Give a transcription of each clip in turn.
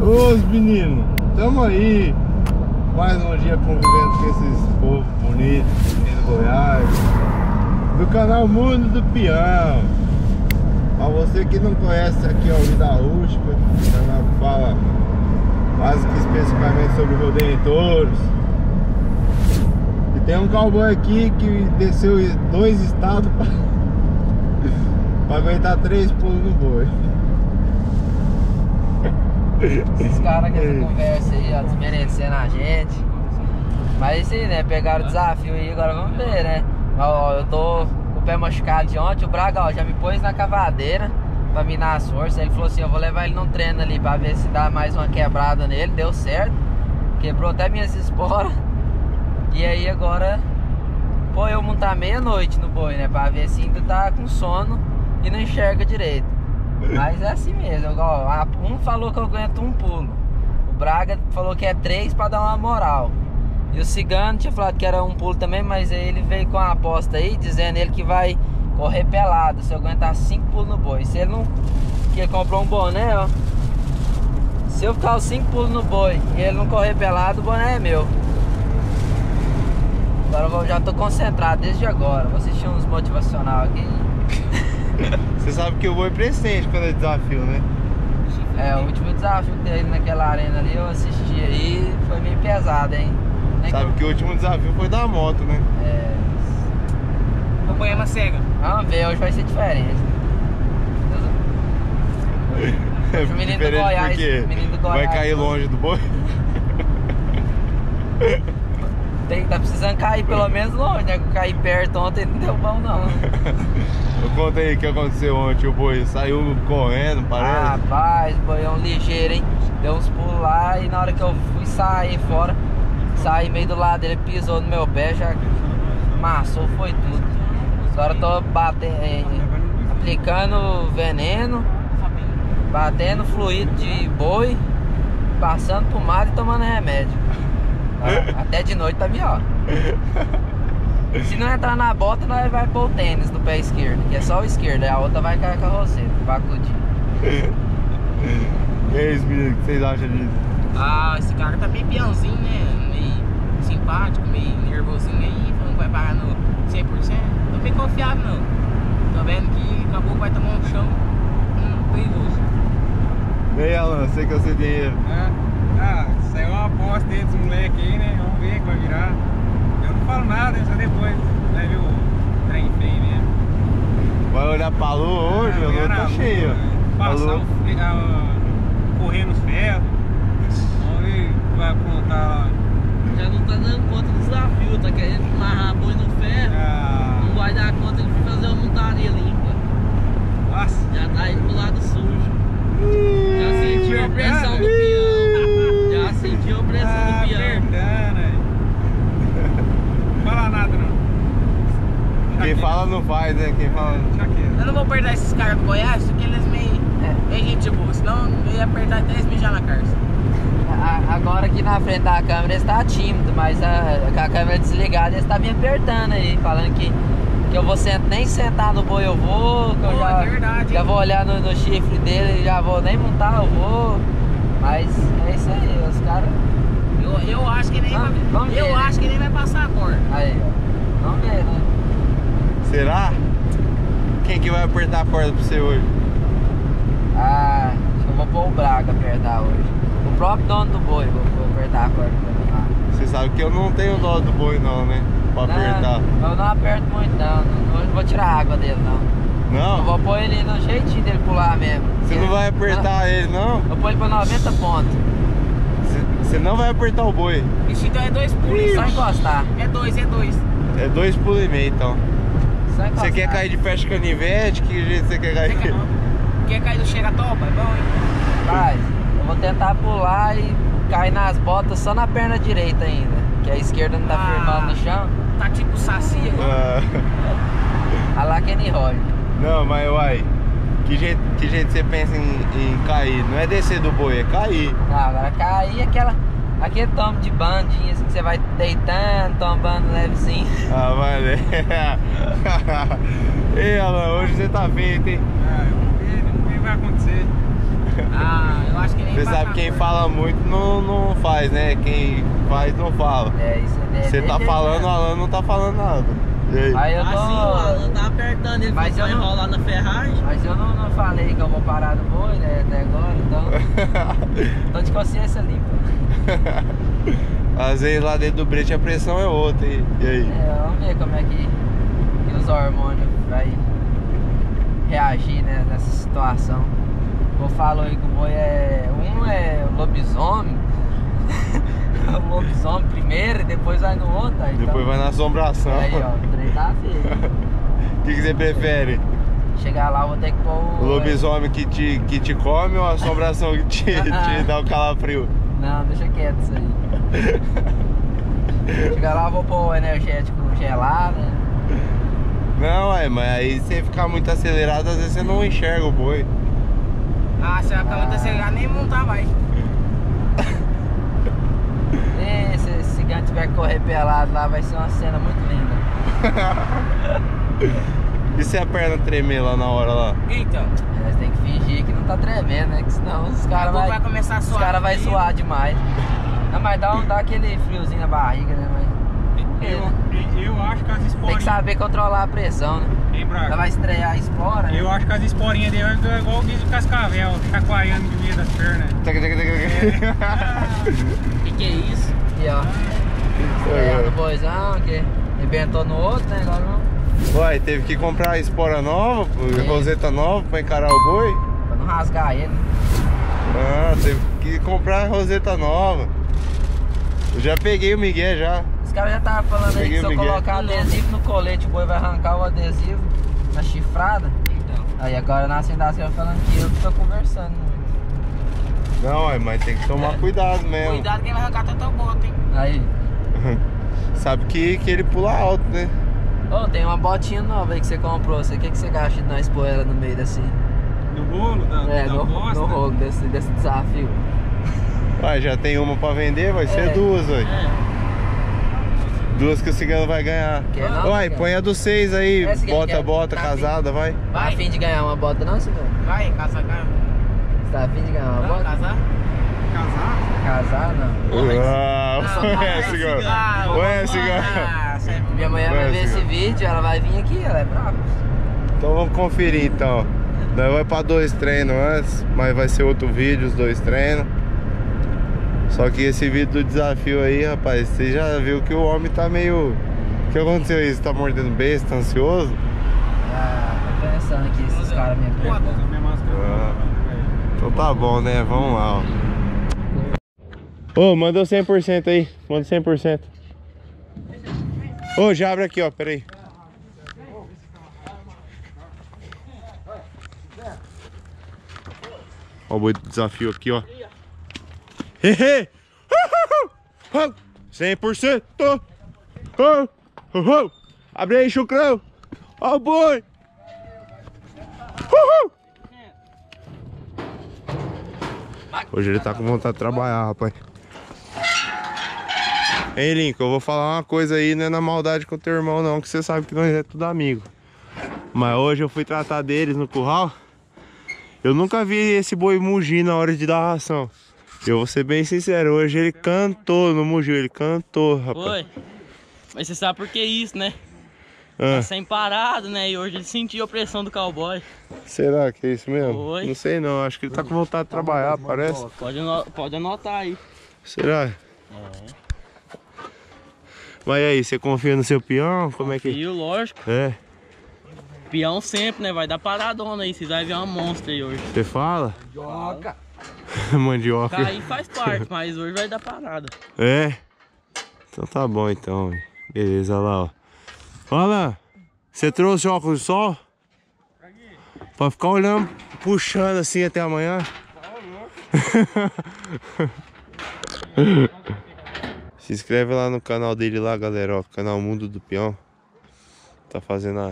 Ô meninos, tamo aí. Mais um dia convivendo com esses povos bonitos aqui do Goiás. Do canal Mundo do Peão. Pra você que não conhece, aqui é o Vida Rústica, o canal que fala quase que especificamente sobre rodeio em touros. E tem um cowboy aqui que desceu 2 estados pra aguentar 3 pulos no boi. Esses caras com essa conversa aí, ó, desmerecendo a gente. Mas sim, né, pegaram o desafio aí, agora vamos ver, né. Ó, eu tô com o pé machucado de ontem, o Braga, ó, já me pôs na cavadeira pra minar as forças. Ele falou assim, eu vou levar ele num treino ali pra ver se dá mais uma quebrada nele. Deu certo, quebrou até minhas esporas. E aí agora, pô, eu montar meia-noite no boi, né, pra ver se ainda tá com sono e não enxerga direito. Mas é assim mesmo, ó, um falou que eu aguento 1 pulo, o Braga falou que é 3 pra dar uma moral, e o Cigano tinha falado que era 1 pulo também, mas aí ele veio com uma aposta aí, dizendo ele que vai correr pelado se eu aguentar 5 pulos no boi. Se ele não, que ele comprou um boné, ó, se eu ficar os 5 pulos no boi e ele não correr pelado, o boné é meu. Agora eu já tô concentrado desde agora, vou assistir uns motivacional aqui. Você sabe que o boi presente quando é desafio, né? É, o último desafio que teve naquela arena ali, eu assisti aí, foi meio pesado, hein? Sabe que o último desafio foi da moto, né? É. Acompanhando a cega. Vamos ver, hoje vai ser diferente. Hoje o menino do Goiás, porque menino do Goiás vai cair longe do boi? Tá precisando cair pelo menos longe, né? Cair perto ontem não deu bom não. Eu contei aí o que aconteceu ontem, o boi saiu correndo, parece. Rapaz, o boião ligeiro, hein? Deu uns pulos lá e na hora que eu fui sair fora, saí meio do lado dele, pisou no meu pé, já amassou, foi tudo. Agora eu tô batendo, aplicando veneno, batendo fluido de boi, passando pomada e tomando remédio. Até de noite tá melhor. Se não entrar na bota, nós vai pôr o tênis no pé esquerdo, que é só o esquerdo, a outra vai cair com a roceira, pra acudir. E aí, menino, o que vocês acham disso? Ah, esse cara tá bem peãozinho, né? Meio simpático, meio nervosinho aí, falando que vai pagar no 100%. Tô bem confiado não. Tô vendo que acabou que vai tomar um chão perigoso. E aí, Alan, sei que você tem dinheiro. Saiu uma aposta aí dos moleques aí, né? Vamos ver que vai virar. Eu não falo nada, só depois. Vai ver o trem feio mesmo. Vai olhar pra lua hoje? A lua tá cheia. Passar correr nos ferros. Vamos ver o que vai aprontar lá. Já não tá dando conta do desafio, tá querendo amarrar boi no ferro, não vai dar conta de fazer uma montaria limpa. Nossa. Já tá indo pro lado sujo. Já sentiu a pressão do peão. Já sentiu a pressão do peão. Apertando aí. Não fala nada não. Quem fala não faz, né? Quem fala... Eu não vou perder esses caras do Goiás, porque eles meio gente boa, senão eu ia apertar 10 mijar na carça. Agora aqui na frente da câmera ele está tímido, mas com a câmera desligada ele está me apertando aí, falando que eu vou nem sentar no boi eu vou, que eu já vou olhar no chifre dele, já vou nem montar eu vou. Mas é isso aí, os caras. Eu acho que nem acho que nem vai passar a cor. Aí, ó. Vamos ver, né? Será? Quem que vai apertar a corda pra você hoje? Acho que eu vou pôr o Braga apertar hoje. O próprio dono do boi, vou apertar a corda pra mim lá. Você sabe que eu não tenho dó do boi não, né? Pra apertar. Eu não aperto muito não vou tirar a água dele não. Não? Eu vou pôr ele no jeitinho dele pular mesmo. Você não vai apertar ele não? Eu pôr ele pra 90 pontos. Você não vai apertar o boi. Isso então é 2 pulos. Só encostar. É 2. É 2 pulos e meio então. Só encostar. Você quer cair de pé de canivete? Que jeito você quer cair? Quer cair do chega-topa? É bom, hein? Vai, eu vou tentar pular e cair nas botas só na perna direita ainda. Que a esquerda não tá firmando no chão. Tá tipo saci agora. A lá Kenny Roger. Não, mas uai, que jeito você pensa em cair? Não é descer do boi, é cair. Não, agora cair aquele tombo de bandinha assim que você vai deitando, tombando levezinho. Vai, né? Ei, Alan, hoje você tá feito, hein? Vamos ver o que vai acontecer. Eu acho que nem Você sabe, quem fala muito não faz, né? Quem faz não fala. É, isso é Você tá falando, o Alan não tá falando nada. E aí? Aí eu tô... Assim, o Alan tá apertando, ele Mas vai eu não- enrolar na ferragem. Mas eu não falei que eu vou parar no boi, né, até agora, então... tô de consciência limpa. Às vezes lá dentro do brete a pressão é outra. E aí? É, vamos ver como é que os hormônios vai reagir, né, nessa situação. Eu falo aí que o boi é... Um é lobisomem. O lobisomem primeiro e depois vai no outro. Aí, Depois então... vai na assombração. Aí, ó, o trem tá feio. O que você prefere? Chegar lá, eu vou ter que pôr O lobisomem que te come ou a assombração que te dá o calafrio? Não, deixa quieto isso aí. Chegar lá, eu vou pôr o energético gelado, né? Não, mas aí você ficar muito acelerado, às vezes você não enxerga o boi. Ah, se a câmera acelerar, nem montar vai. E se esse gigante tiver que correr pelado lá, vai ser uma cena muito linda. E se a perna tremer lá na hora lá? Então, Nós tem que fingir que não tá tremendo, né? Que senão os caras vai vai começar a suar. os cara vai frio. suar demais. Não, mas dá aquele friozinho na barriga, né? Mas... Eu acho que as Tem que esporinhas... saber controlar a pressão, né? Hein, Ela Braga? vai estrear a espora, né? Eu acho que as esporinhas dele é igual o guiso de cascavel, chacoalhando no meio das pernas. Que é isso? E ó, estreando o boizão, que arrebentou no outro, né? Agora não. Uai, teve que comprar espora nova, roseta nova pra encarar o boi? Pra não rasgar ele. Ah, teve que comprar roseta nova. Eu já peguei o Miguel já. Os caras já estavam falando aí Peguei que se o eu Miguel. colocar adesivo no colete, o boi vai arrancar o adesivo na chifrada. Então. Aí agora na Sindasca falando que eu que tô conversando muito. Não, mas tem que tomar cuidado mesmo. Cuidado que ele vai arrancar tanta bota, hein? Aí, Sabe que ele pula alto, né? ô, tem uma botinha nova aí que você comprou. O que você acha de nós pôr ela no meio assim? No rolo da bosta. no rolo desse desafio. Uai, já tem uma pra vender, vai ser É. duas, ué. É. Duas que o cigano vai ganhar. Quer não, Uai, cigano? põe a dos 6 aí, É, cigano, quer? bota, Tá casada, vai. Tá a fim de ganhar uma bota não, senhor? Vai, casar, cara. Você tá a fim de ganhar uma Não, bota? casar? Casar? Casar, não. Ué, cigano. Ué, cigano. Minha mulher Vai, vai ver esse cigano. vídeo, ela vai vir aqui, ela é brava. Então vamos conferir então. Daí vai pra 2 treinos antes, mas vai ser outro vídeo, os 2 treinos. Só que esse vídeo do desafio aí, rapaz, você já viu que o homem tá meio... O que aconteceu aí? Você tá mordendo besta, tá ansioso? Ah, tô pensando aqui, esses caras me Pô, apertam. Minha máscara. Então tá bom, né? Vamos lá, ó. Ô, mandou 100% aí. Manda 100%. Ô, já abre aqui, ó. Pera aí. Ó o boi do desafio aqui, ó. Hehe! 100%! Abre aí, chucrão! Ó o boi! Hoje ele tá com vontade de trabalhar, rapaz. Ei, Lincoln, eu vou falar uma coisa aí, não é na maldade com o teu irmão não, que você sabe que nós é tudo amigo. Mas hoje eu fui tratar deles no curral. Eu nunca vi esse boi mugir na hora de dar ração. Eu vou ser bem sincero, hoje ele cantou, não mugiu, ele cantou, rapaz. Foi. Mas você sabe por que isso, né? Ah, Tá sem parado, né? E hoje ele sentiu a pressão do cowboy. será que é isso mesmo? Foi. Não sei não, acho que ele tá com vontade de trabalhar, parece. Pode anotar aí. Será? Mas e aí, você confia no seu peão? Como é que... E lógico, É, peão sempre, né? Vai dar paradona aí, vocês vão ver uma monstra aí hoje. você fala? Joga! Mandioca. Cair faz parte, mas hoje vai dar parada. É? Então tá bom então. Beleza, olha lá, ó. Olha, você trouxe óculos de sol? Pra ficar olhando, puxando assim até amanhã? Se inscreve lá no canal dele lá, galera, ó. Canal Mundo do Peão. Tá fazendo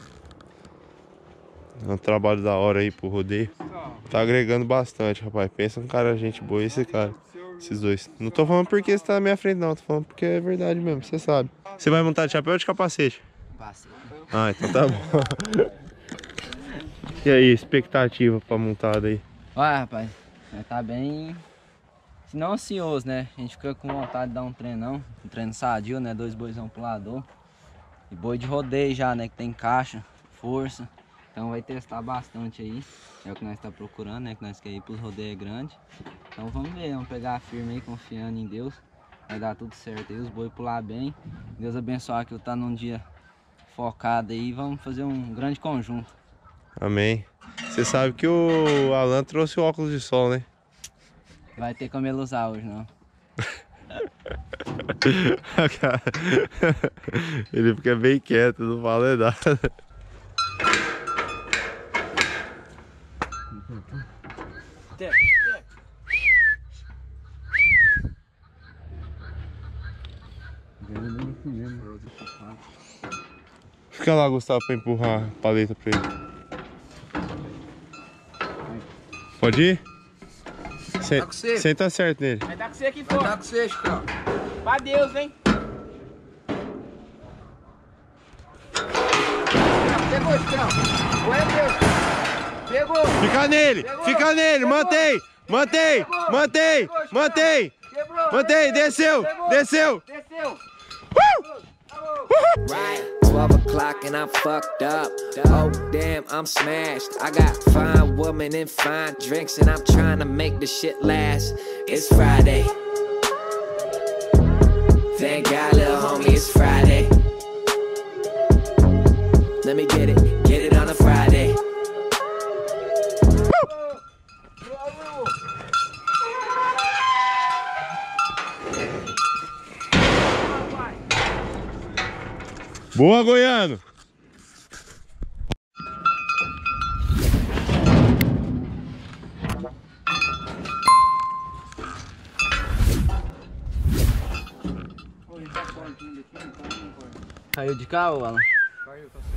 um trabalho da hora aí pro rodeio. Tá agregando bastante, rapaz. Pensa um cara, gente boa, esse cara. Esses dois. Não tô falando porque você tá na minha frente, não. Tô falando porque é verdade mesmo, você sabe. Você vai montar de chapéu ou de capacete? Passei. Ah, então tá bom. E aí, expectativa pra montada aí? Olha, rapaz, Tá bem, se não ansioso, né? A gente fica com vontade de dar um treinão, um treino sadio, né? 2 boizão pulador. E boi de rodeio já, né? Que tem caixa, força. Então vai testar bastante aí. É o que nós tá procurando, né? Que nós queremos ir pros rodeios grandes. Então vamos ver, vamos pegar firme aí, confiando em Deus. Vai dar tudo certo aí, os boi pular bem. Deus abençoar que eu tá num dia focado aí. Vamos fazer um grande conjunto. Amém. Você sabe que o Alan trouxe o óculos de sol, né? Vai ter como ele usar hoje, não. Ele fica bem quieto, não fala nada. Fica lá, Gustavo, pra empurrar a paleta pra ele. Pode ir? Tá com você. Senta certo nele. Vai dar com você aqui fora. Tá com você, Chico. Pra Deus, hein? Pegou, Chico. Foi, Deus. Pegou. Fica nele, fica nele, mantém, mantém, mantém, mantém. Quebrou. Mantém, desceu, desceu. Desceu. Right, 12 o'clock and I'm fucked up. Oh damn, I'm smashed. I got fine women and fine drinks, and I'm trying to make this shit last. It's Friday. Thank God, little homie, it's Friday. Let me get it on a Friday. Boa, Goiano. Caiu de cá, ô Alan? Caiu, tá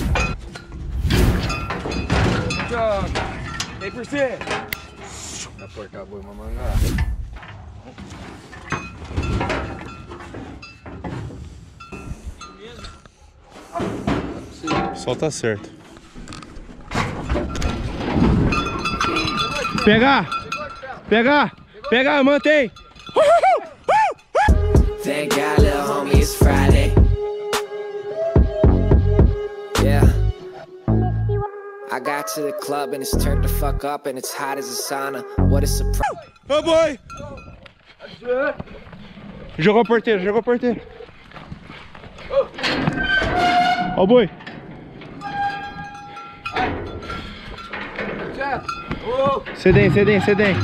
certo. Vem por você. Vai portar boi mamangá. Só tá certo. Pegar! Pegar! Pegar, mantém! Thank God, little homie, it's Friday. Yeah. I got to the club and it's turned the fuck up and it's hot as a sauna. What a surprise. Ô, boi! Jogou a porteira, jogou a porteira. Ó o boi. Cedem, cedem, cedem.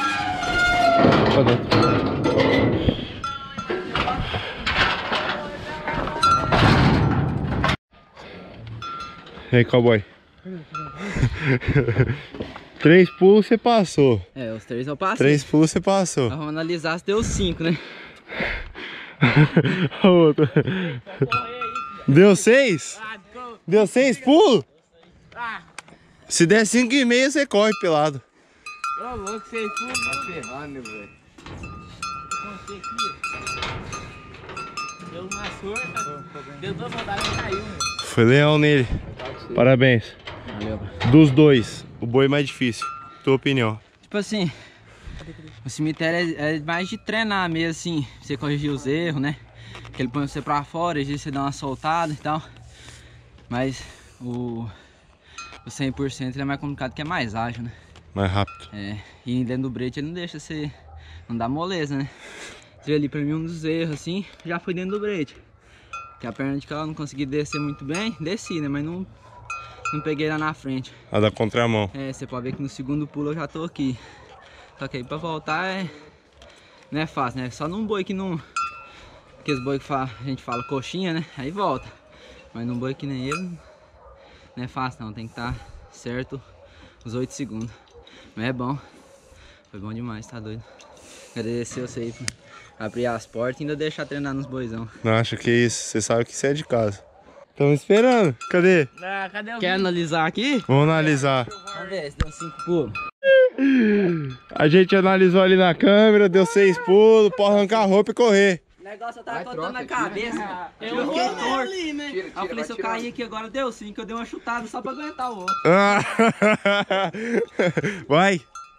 E aí, cowboy? 3 pulos você passou. É, os 3 eu passei. 3 pulos você passou. Vamos analisar se deu 5, né? Outro. Deu 6? Deu 6 pulos? Se der 5,5 você corre pelado. Ô, louco, 6 pulos. Tá ferrando, velho. Contei aqui. Deu uma sorte. Deu 2 rodadas e caiu, meu. Foi leão nele. Parabéns. Valeu. Dos dois, o boi mais difícil. Tua opinião. Tipo assim, o cemitério é mais de treinar mesmo, assim, você corrigir os erros, né? Que ele põe você pra fora, às vezes você dá uma soltada e tal. Mas o 100% ele é mais complicado, que é mais ágil, né? Mais rápido. É, e dentro do brete ele não deixa você, não dá moleza, né? Você ali pra mim um dos erros, assim, já foi dentro do brete. Que a perna de cá eu não consegui descer muito bem, desci, né? Mas não peguei lá na frente. A da contramão. É, você pode ver que no segundo pulo eu já tô aqui. Só que aí pra voltar não é fácil, né? Só num boi que não... Aqueles boi que a gente fala coxinha, né? Aí volta. Mas num boi que nem ele, não é fácil não. Tem que estar certo os 8 segundos. Mas é bom. Foi bom demais, tá doido. Agradecer você aí por abrir as portas e ainda deixar treinar nos boizão. Não acha que isso? Você sabe que isso é de casa. Estamos esperando. Cadê? Ah, cadê o Quer analisar aqui? Vamos analisar. Vamos ver se deu 5 pulos. A gente analisou ali na câmera, deu 6 pulos, pode arrancar a roupa e correr. O negócio eu tava contando na cabeça. Eu fiquei torto. Aí eu falei, se eu cair aqui agora deu 5, eu dei uma chutada só pra aguentar o outro. Vai.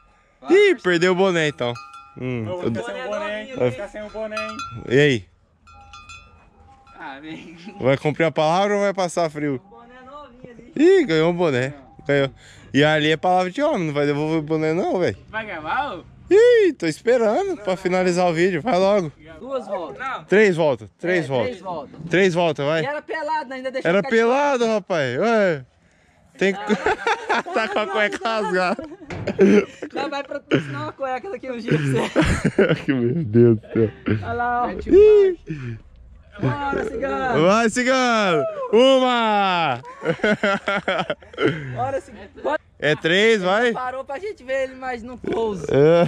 Ih, perdeu o boné então. Vou ficar sem o boné, hein? Vou ficar sem o boné, hein? E aí? Ah, vem. Vai cumprir a palavra ou vai passar frio? O boné novinho ali. Ih, ganhou um boné. Ganhou. E ali é palavra de homem, não vai devolver o boné não, velho. Vai gravar, ô? Ih, tô esperando pra finalizar o vídeo. Vai logo. 2 voltas. Não. 3 voltas, 3 É, voltas. 3 voltas. 3 voltas, E vai. era pelado, né? Ainda deixou Era ficar de pelado, rapaz. Ué. Tem que... tá com a cueca rasgada. Não, vai patrocinar uma cueca daqui uns dias pra você. Meu Deus do céu. Olha lá, ó. Ih. Bora, cigano. Vai, cigano. Uma. Bora, cigano. É 3, vai. Parou pra gente ver ele mais no close.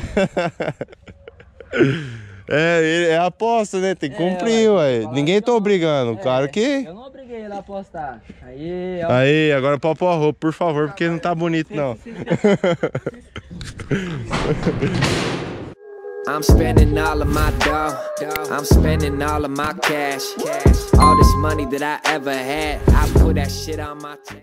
É aposta, né? Tem que cumprir, ué. Ninguém tá obrigando. O cara que... Eu não obriguei ele a apostar. Aí, ó. Aí, agora pode pôr a roupa, por favor, porque não tá bonito, não. I'm spending all of my dough. I'm spending all of my cash. All this money that I ever had, I put that shit on my